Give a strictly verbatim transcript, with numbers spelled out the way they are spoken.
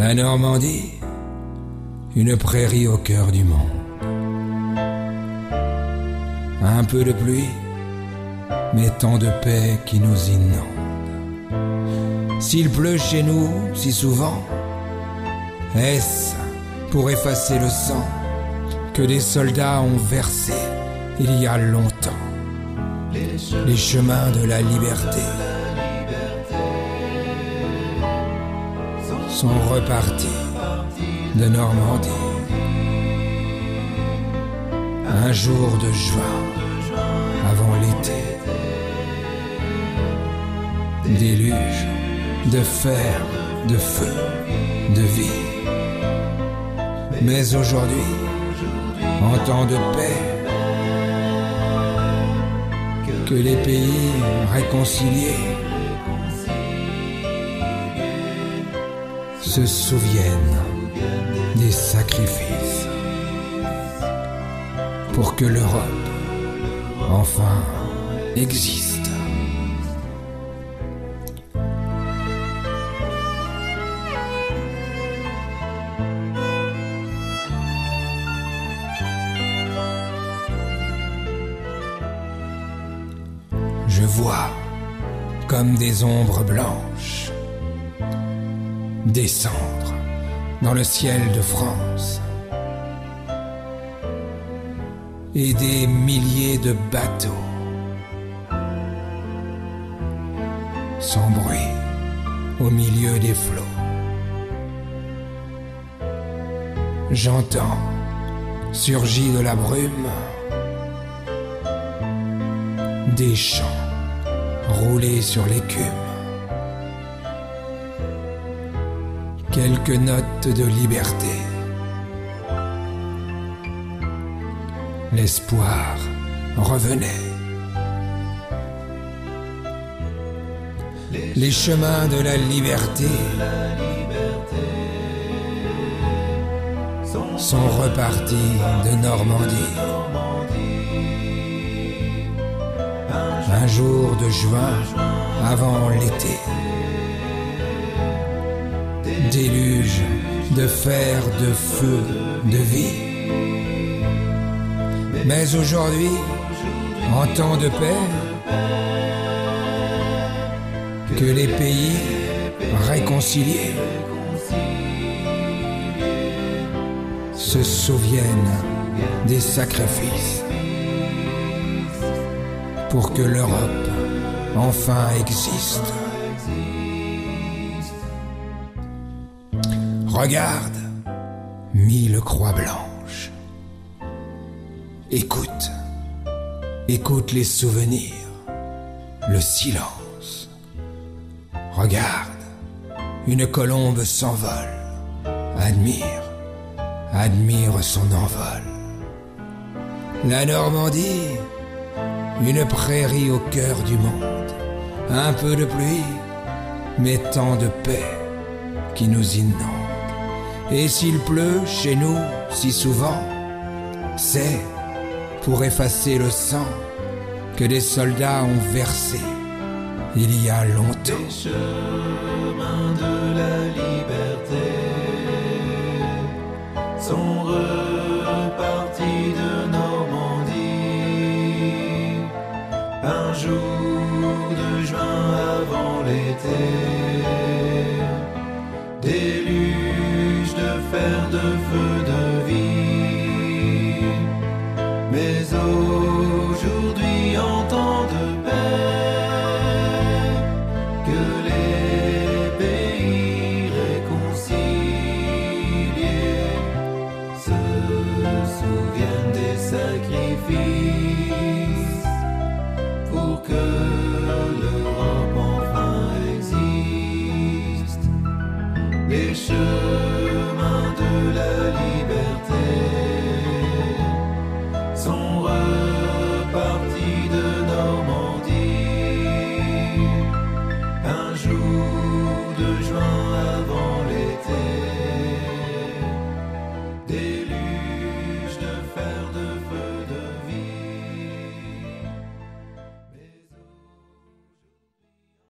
La Normandie, une prairie au cœur du monde. Un peu de pluie, mais tant de paix qui nous inonde. S'il pleut chez nous si souvent, est-ce pour effacer le sang que des soldats ont versé il y a longtemps? Les chemins de la liberté sont repartis de Normandie. Un jour de juin avant l'été, déluge de fer, de feu, de vie. Mais aujourd'hui, en temps de paix, que les pays réconciliés se souviennent des sacrifices pour que l'Europe enfin existe. Je vois comme des ombres blanches descendre dans le ciel de France et des milliers de bateaux sans bruit au milieu des flots. J'entends, surgis de la brume, des chants rouler sur l'écume. Quelques notes de liberté. L'espoir revenait. Les chemins de la liberté sont repartis de Normandie. Un jour de juin avant l'été, déluge de fer, de feu, de vie. Mais aujourd'hui, en temps de paix, que les pays réconciliés se souviennent des sacrifices pour que l'Europe enfin existe. Regarde, mille croix blanches. Écoute, écoute les souvenirs, le silence. Regarde, une colombe s'envole. Admire, admire son envol. La Normandie, une prairie au cœur du monde. Un peu de pluie, mais tant de paix qui nous inonde. Et s'il pleut chez nous si souvent, c'est pour effacer le sang que des soldats ont versé il y a longtemps. Les chemins de la liberté sont repartis de Normandie. Un jour de juin avant l'été, déluge de fer, de feu, de